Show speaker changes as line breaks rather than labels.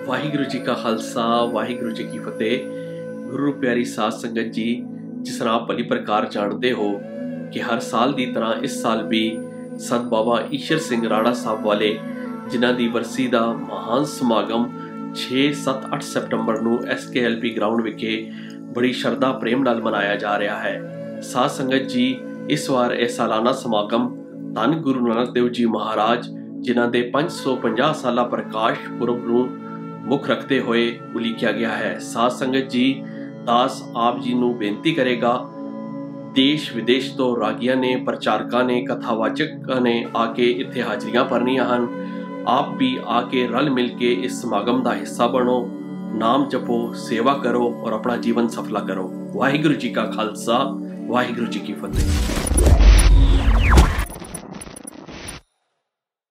वाहिगुरु जी का खालसा वाहिगुरु जी की फतेह। गुरु प्यारी साध संगत जी, जिस तरह आप भली प्रकार जानते हो कि हर साल की तरह इस साल भी संत बाबा ईश्वर सिंह राणा साहब वाले जिन्हां दी बरसी का महान समागम 6, 7, 8 सैप्टेंबर ਨੂੰ SKLP ग्राउंड विखे बड़ी श्रद्धा प्रेम नाल मनाया जा रहा है। साध संगत जी, इस वार यह सालाना समागम धन गुरु नानक देव जी महाराज जिन्हां दे 550 साला प्रकाश पुरब ਨੂੰ मुख रखते हुए उलीकिया गया है। साध संगत जी, दास आप जी नूं बेनती करेगा, देश विदेश तो रागियां ने, प्रचारकां ने, कथावाचकां ने आके इत्थे हाजरियां भरनियां हन। आप भी आके रल मिल के इस समागम का हिस्सा बनो, नाम जपो, सेवा करो और अपना जीवन सफला करो। वाहिगुरु जी का खालसा वाहिगुरु जी की फतेह।